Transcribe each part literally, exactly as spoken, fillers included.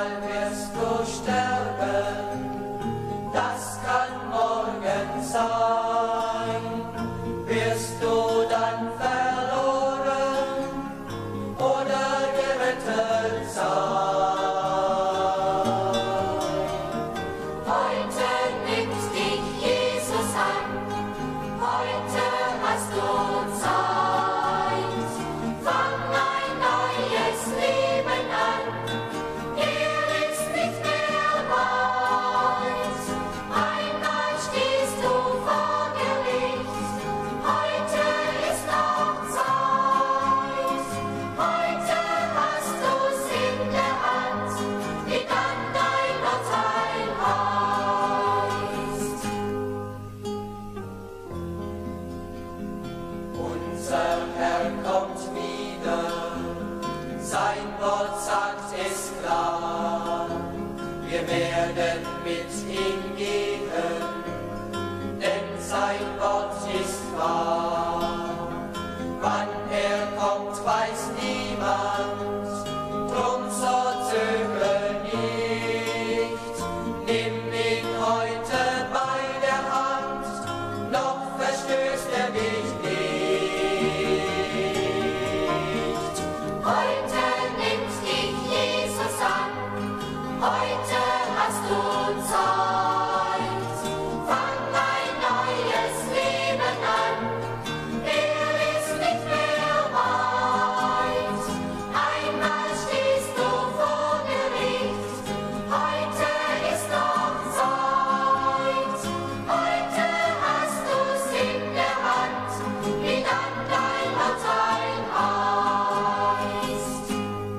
einmal wirst du sterben, das kann morgen sein. Wirst du dann verloren oder gerettet sein? Heute nimmt dich Jesus an, heute hast du Zeit. Fang ein neues Leben an, er ist nicht mehr weit. Einmal stehst du vor Gericht, heute ist noch Zeit. Heute hast du's in der Hand, wie dann dein Urteil heißt. Unser Herr kommt wieder, sein Wort sagt es klar. Wir werden mit ihm gehen, denn sein Wort ist wahr. Wann er kommt, weiß niemand, drum so zögere nicht. Nimm ihn heute bei der Hand, noch verstößt er dich nicht. Heute nimmt dich Jesus an, heute hast du Zeit. Fang ein neues Leben an, er ist nicht mehr weit. Einmal stehst du vor Gericht, heute ist noch Zeit. Heute hast du's in der Hand, wie dann dein Urteil heißt.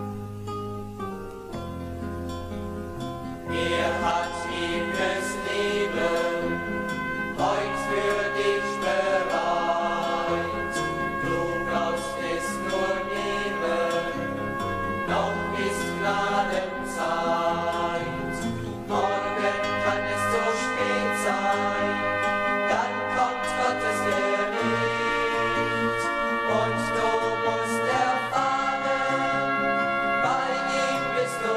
Er hat ewiges Leben heut für dich bereit. Du brauchst es nur nehmen, noch ist Gnadenzeit. Morgen kann es zu spät sein, dann kommt Gottes Gericht. Und du musst erfahren, bei ihm bist du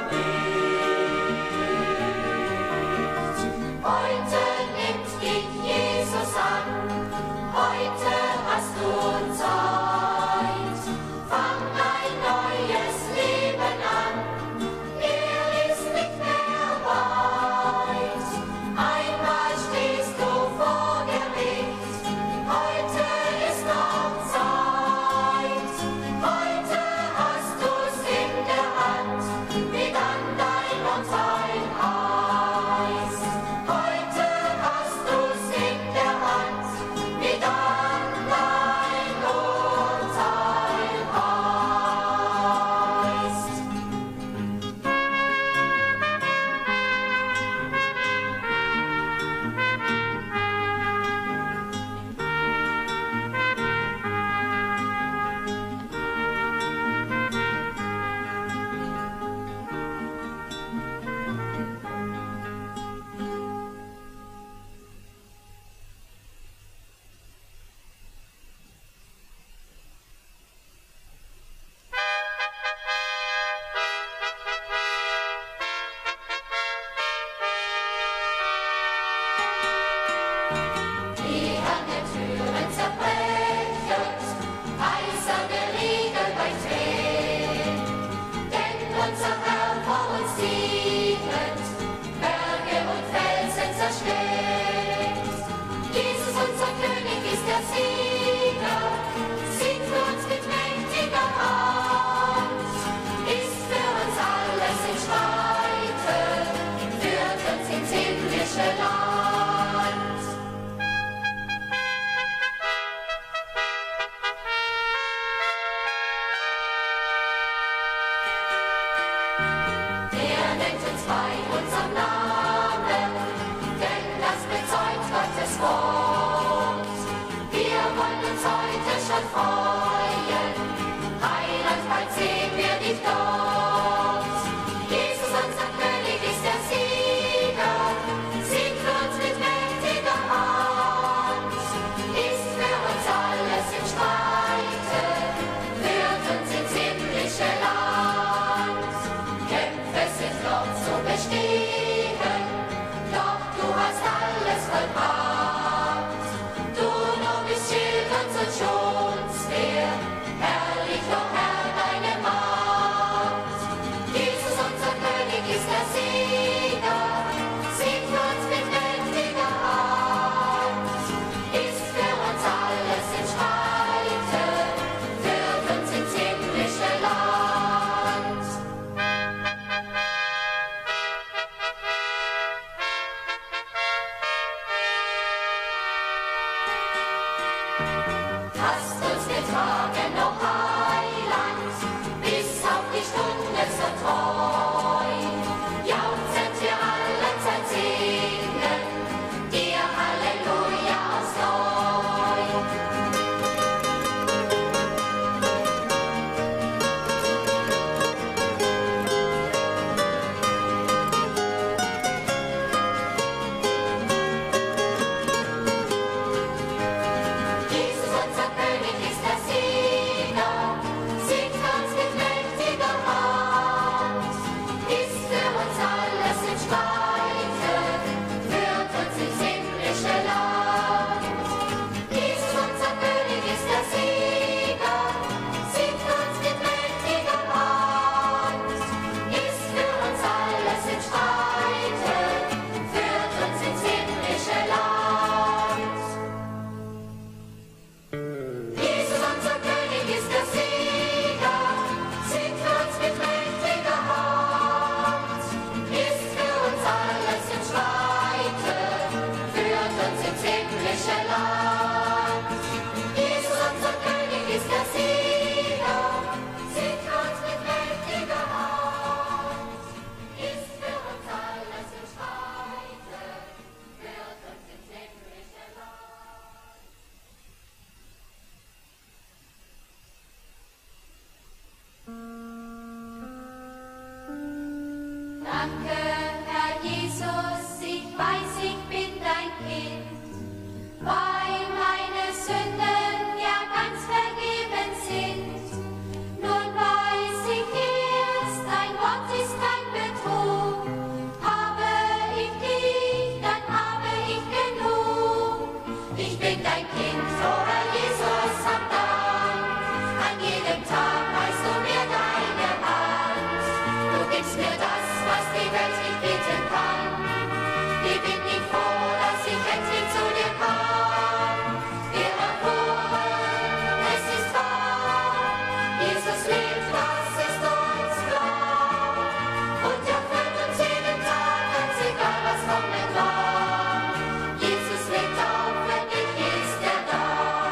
nicht. Heute nimmt dich Jesus an, heute hast du Zeit. Fang ein neues Leben an, er ist nicht mehr weit. Einmal stehst du vor Gericht, heute ist noch Zeit. Heute hast du's in der Hand, wie dann dein Urteil heißt. Heute hast du's in der Hand, wie dann dein Urteil heißt. Die an den Türen zerbrechend, eiserne Riegel weit wehen. Denn unser Herr vor uns siegend, Berge und Felsen zerschlägt. Jesus, unser König, ist der Sieger, siegt für uns mit mächtiger Hand, ist für uns alles im Streite, führt uns ins himmlische Land. Er nennt uns bei unserem Namen, denn das bezeugt Gottes Wort. Wir wollen uns heute schon freuen, Heiland, bald sehen wir dich dort. Jesus, unser König, ist der Sieger, siegt für uns mit mächtiger Hand, ist für uns alles im Streite, führt uns ins himmlische Land. Kämpfe sind Danke, Herr Jesus, ich weiß, ich bin dein Kind, weil meine Sünden ja ganz vergeben sind. Nun weiß ich erst, dein Wort ist kein Betrug. Habe ich dich, dann habe ich genug. Ich bin dein Kind, oh Herr Jesus, hab Dank. An jedem Tag weißt du mir deine Hand. Du gibst mir das, was die Welt nicht bieten kann. Ich bin nicht froh, dass ich endlich zu dir kam. Wir erfuhren, es ist wahr. Jesus lebt, das ist uns klar. Und er führt uns jeden Tag, ganz egal was kommen mag. Jesus lebt auch, für dich ist er da.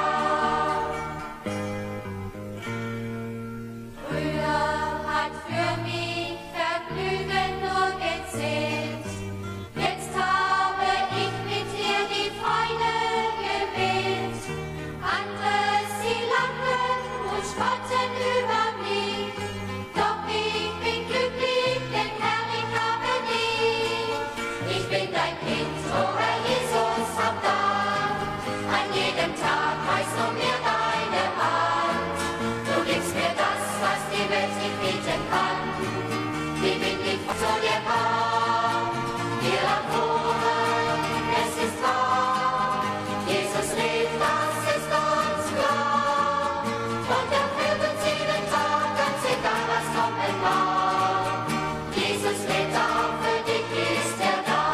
Früher hat für mich Vergnügen nur gezählt. Jetzt habe ich mit dir die Freude gewählt. Andere, sie lachen und spotten über mich. Doch ich bin glücklich, denn Herr, ich habe dich. Ich bin dein Kind, oh Herr Jesus, hab Dank. An jedem Tag weißt du mir deine Hand. Du gibst mir das, was die Welt nicht bieten kann. Ich bin nicht zu dir kam. Wir erfuhren, es ist wahr. Jesus lebt, das ist uns klar. Und er führt uns jeden Tag, ganz egal was kommen mag. Jesus lebt auch, für dich ist er da.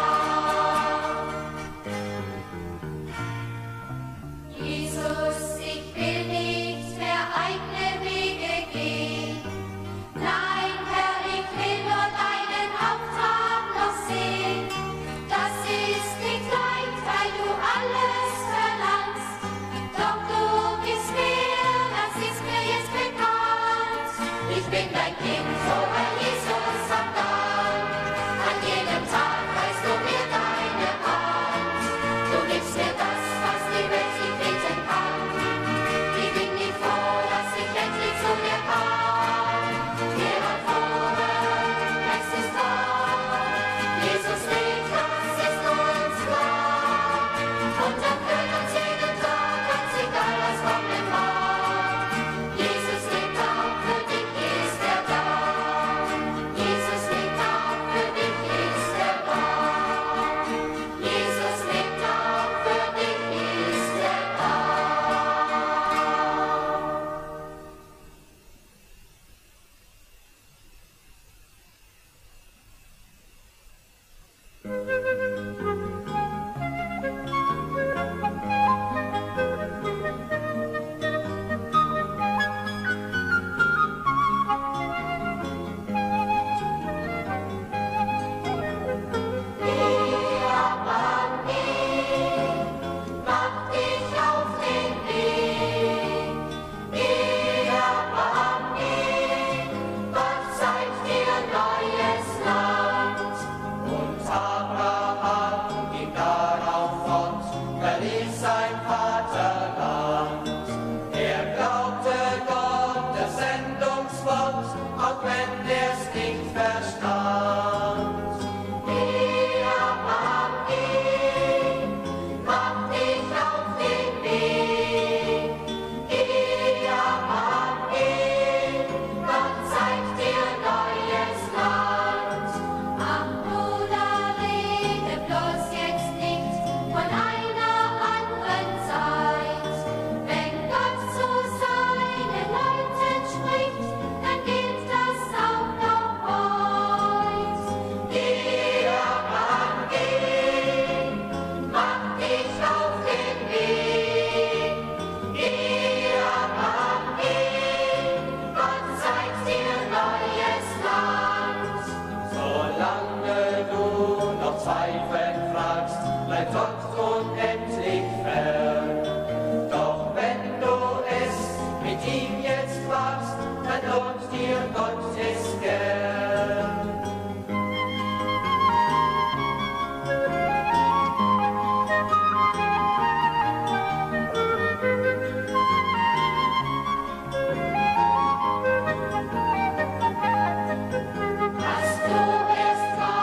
Jesus, ich will nicht mehr eigene Wege gehen. Nein, Herr, ich will nur deinen Auftrag noch sehen. Das ist nicht leicht, weil du alles verlangst. Doch du gibst mehr, das ist mir jetzt bekannt. Ich bin dein Kind, oh Herr Jesus, hab Dank. An jedem Tag weißt du mir deine Hand. Du gibst mir das, was die Welt nicht bieten kann. Ich bin nicht froh, dass ich endlich zu dir kam. Wir erfuhren, es ist wahr. Jesus lebt, das ist uns klar. Und er führt uns jeden Tag, ganz egal was kommen mag. Jesus lebt auch, für dich ist er da. Jesus lebt auch, für dich ist er da. Jesus lebt auch, für dich ist er da. Mach dich auf den Weg, geh aber am Weg, Gott zeigt dir neues Land. Und Abraham ging darauf fort, verließ sein Vaterland. Er glaubte Gottes Sendungswort, auch wenn er's nicht verstand. Geh aber am Weg, mach dich auf den Weg, geh aber am Weg, Gott zeigt dir neues Land. Ach Bruder, rede bloß jetzt nicht von einer anderen Zeit. Wenn Gott zu seinen Leuten spricht, dann gilt das auch noch heut. Geh aber am Weg, mach dich auf den Weg, geh aber am Weg, Gott zeigt dir neues Land. Solange du noch Zweifeln fragst, bleibt Gott unendlich fern. Doch wenn du es mit ihm jetzt wagst, dann lohnt dir Gott es gern. Hast du erst mal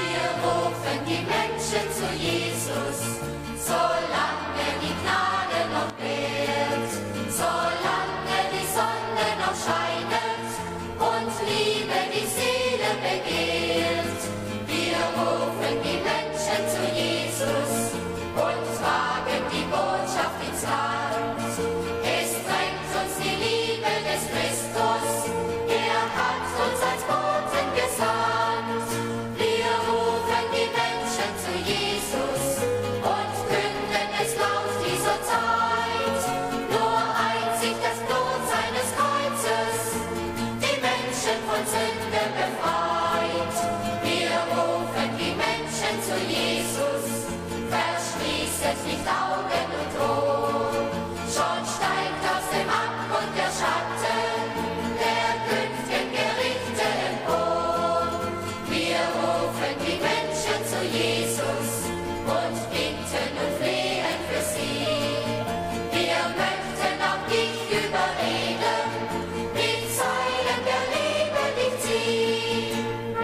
Wir rufen die Menschen zu Jesus, solange die Gnade noch währt, solange die Sonne noch scheinet und Liebe die Seele begehrt. Wir rufen die Menschen zu Jesus und tragen die Botschaft ins Land. Es drängt uns die Liebe des Christus, er hat uns als Boten gesandt. Wir rufen die Menschen zu Jesus und künden es laut dieser Zeit. Nur einzig das Blut seines Kreuzes, die Menschen von Sünde befreit. Wir rufen die Menschen zu Jesus, verschließet nicht Augen und Ohr. Schon steigt aus dem Abgrund der Schatten der künftigen Gerichte empor. Wir rufen die Menschen zu Jesus und bitten und flehen für sie. Wir möchten auch dich überreden, mit Zeilen der Liebe dich ziehen.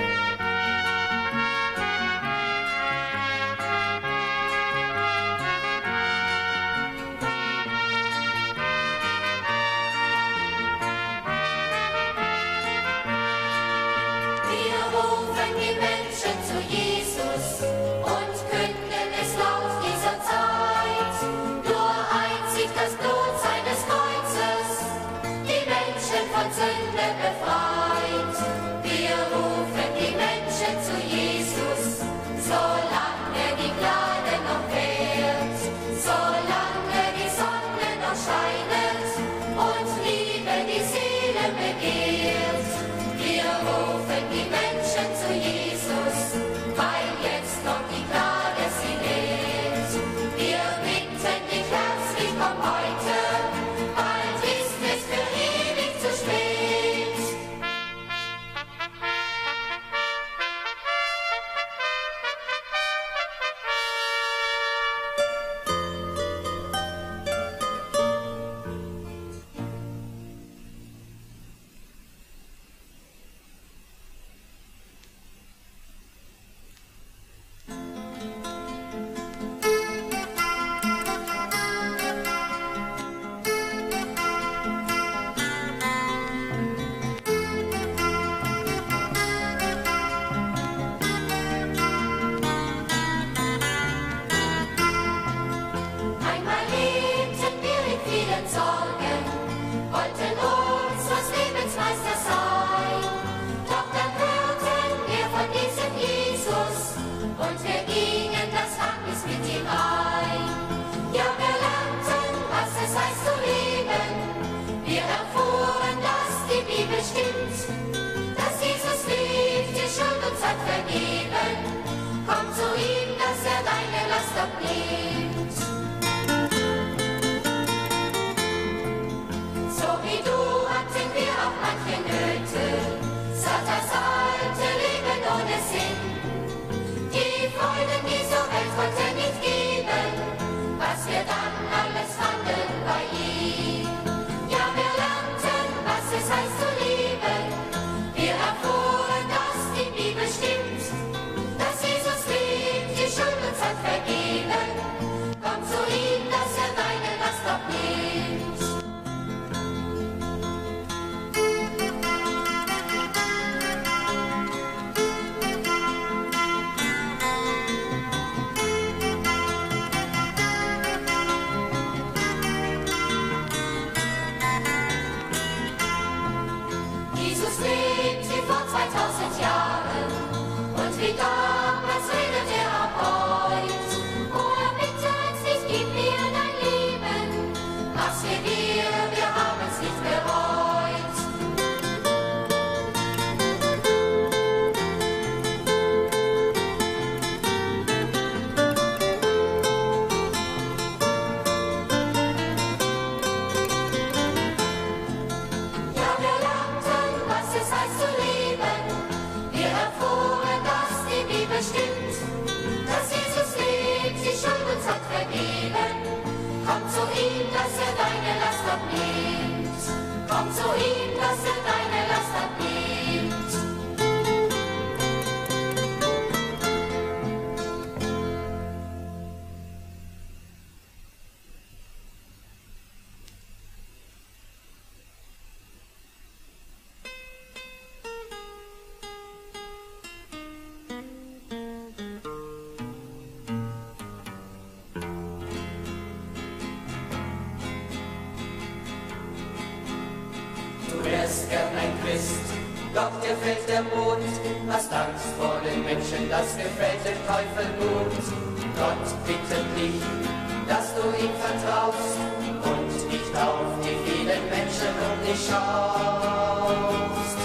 Wir rufen die Menschen zu Jesus und künden es laut dieser Zeit. Nur einzig das Blut seines Kreuzes, die Menschen von Sünde befreit. Wir rufen die Menschen zu Jesus, solange die Gnade noch währt, solange die Sonne noch scheinet und Liebe die Seele begehrt. Wir rufen die Menschen zu Jesus, weil jetzt noch die Gnade sie lehrt. Wir bitten dich herzlich, komm heute, bald ist es für ewig zu spät. Einmal lebten wir in vielen Sorgen, wollten uns was Lebensmeister sein. Doch dann hörten wir von diesem Jesus und wir gingen das Wagnis mit ihm ein. Ja, wir lernten, was es heißt zu leben. Wir erfuhren, dass die Bibel stimmt, dass Jesus lebt, die Schuld uns hat vergeben. Komm zu ihm, dass er deine Last abnimmt. So wie du hatten wir auch manche Nöte, satt das alte Leben ohne Sinn. Die Freuden dieser Welt wollte nicht geben, was wir dann alles fanden bei ihm. Ja, wir lernten, was es heißt zu leben. Wir erfuhren, dass die Bibel stimmt, dass Jesus lebt, die Schuld uns hat vergeben. Komm zu ihm, dass er deine Last abnimmt. Jesus lebt wie vor zweitausend Jahren und wie damals redet er ab heut. Oh, bitte uns nicht, gib mir dein Leben, was wir dir, wir haben's nicht bereut. Ja, wir lernten, was es heißt zu leben. Wir erfuhren, dass die Bibel stimmt, dass Jesus lebt, die Schuld uns hat vergeben. Komm zu ihm, dass er deine Last abnimmt. Komm zu ihm, dass er deine Last abnimmt. gefällt der Mond, hast Angst vor den Menschen, das gefällt dem Teufel gut. Gott bittet dich, dass du ihm vertraust und nicht auf die vielen Menschen um dich schaust.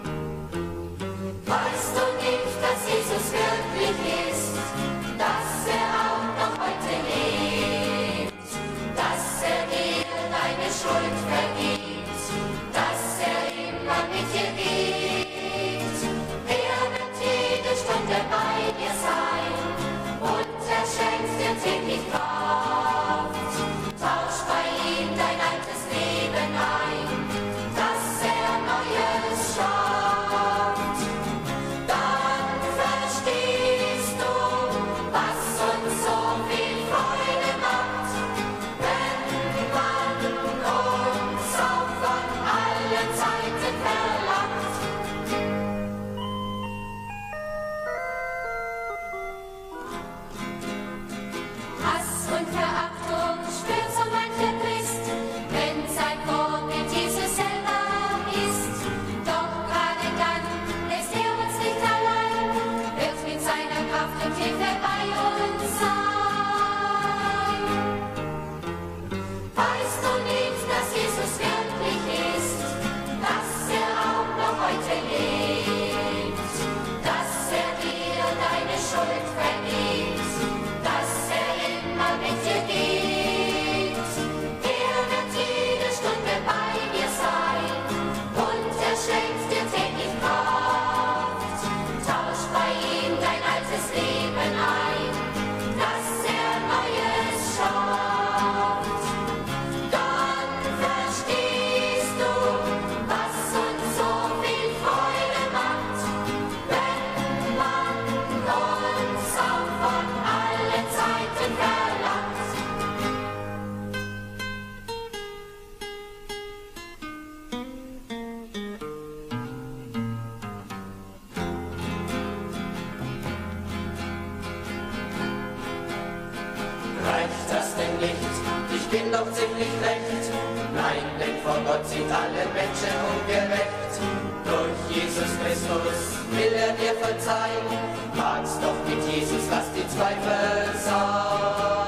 Weißt du nicht, dass Jesus wirklich ist, dass er auch noch heute lebt, dass er dir deine Schuld vergibt, dass er immer mit dir geht. Er wird jede Stunde bei dir sein und er schenkt dir täglich Kraft. Tausch bei ihm dein altes Leben ein, dass er Neues schafft. Dann verstehst du, was uns so viel Freude macht, wenn man uns auch von allen Seiten verlangt. Hass und Verachtung spürt so mancher Christ, wenn sein Wort mit Jesus selber ist. Doch gerade dann lässt er uns nicht allein, wird mit seiner Kraft und Hilfe bei uns sein. Weißt du nicht, dass Jesus wirklich ist, dass er auch noch heute lebt, dass er dir deine Schuld vergibt, dass er immer mit dir geht. Er wird jede Stunde bei dir sein und er schenkt dir täglich Kraft. Tausch bei ihm dein altes Leben ein, dass er Neues schafft. Dann verstehst du, was uns so viel Freude macht, wenn man uns auch von allen Seiten verlangt. Reicht das denn nicht? Ich bin doch ziemlich recht. Nein, denn vor Gott sind alle Menschen ungerecht. Durch Jesus Christus will er dir verzeihen. Magst doch mit Jesus, lass die Zweifel sein.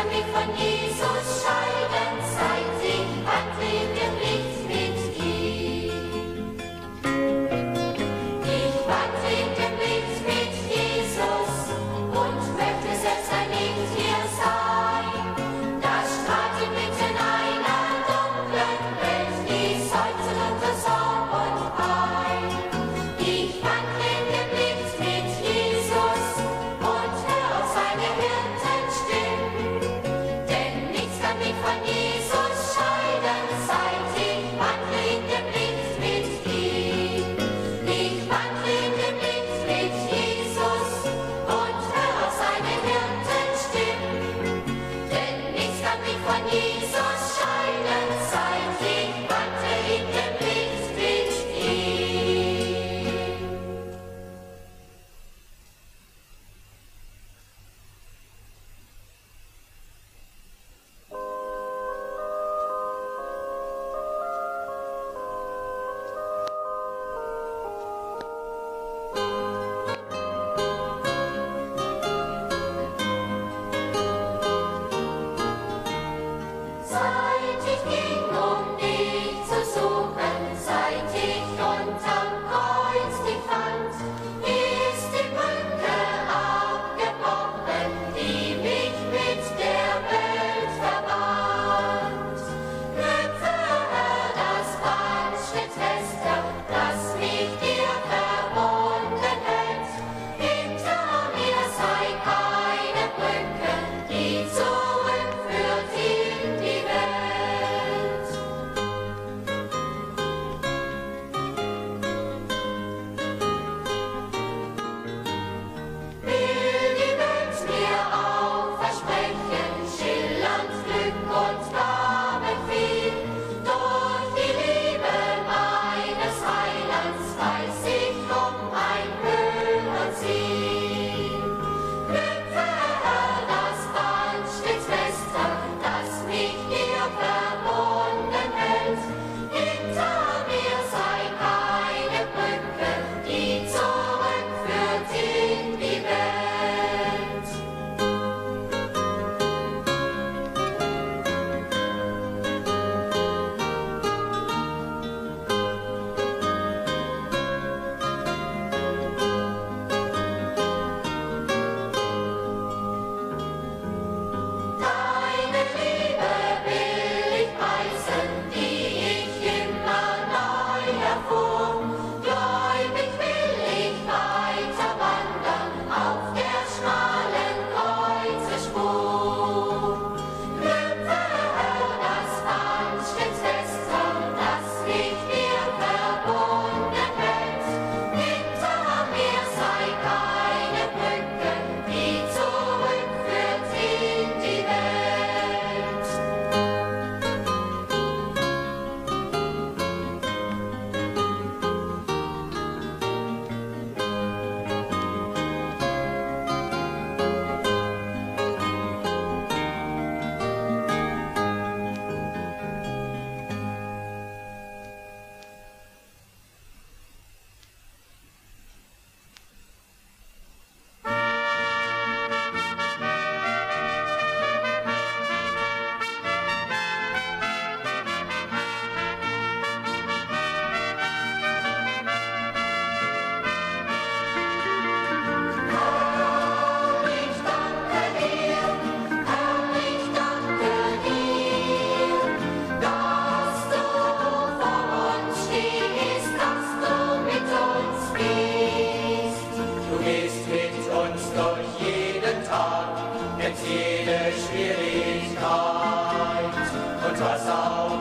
kann mich von Jesus scheiden, seit ich wandle in dem Licht mit ihm. Ich wandle in dem Licht mit Jesus und möchte selbst ein Licht hier sein. Das strahlt inmitten einer dunklen Welt, die seufzt unter Sorg und Pein. Ich wandle in dem Licht mit Jesus und höre auf seine Hirtenstimmen, denn nichts kann mich von Jesus scheiden, seit ich wandle in dem Licht mit ihm. Ich wandle in dem Licht mit Jesus und höre auf seine Hirtenstimmen, denn nichts kann mich von Jesus scheiden, seit ich wandle in dem Licht mit ihm. Seit ich ging, um dich zu suchen, seit ich unterm Kreuz dich fand, ist die Brücke abgebrochen, die mich mit der Welt verband. Knüpfe, Herr, das Band steht fester, das mich dir verbunden hält. Hinter mir sei keine Brücke, die zurückführt in die Welt. Will die Welt mir auch versprechen, schillernd Glück und warmen Frieden, durch die Liebe meines Heilands weiß ich um ein höheres Ziel. Knüpfe, Herr, das Band steht fester, das mich dir verbunden hält. Hinter mir sei keine Brücke, die zurückführt in die Welt. Deine Liebe will ich preisen, die ich immer neu erfuhr. Gläubig will ich weiter wandern auf der schmalen Kreuzesspur. Knüpfe, Herr, das Band steht fester, das mich dir verbunden hält. Hinter mir sei keine Brücke, die zurückführt in die Welt. Ich danke dir, Herr, ich danke dir, dass du vor uns stehst, dass du mit uns bist. Du gehst mit uns durch jeden Tag, kennst jede Schwierigkeit und was auch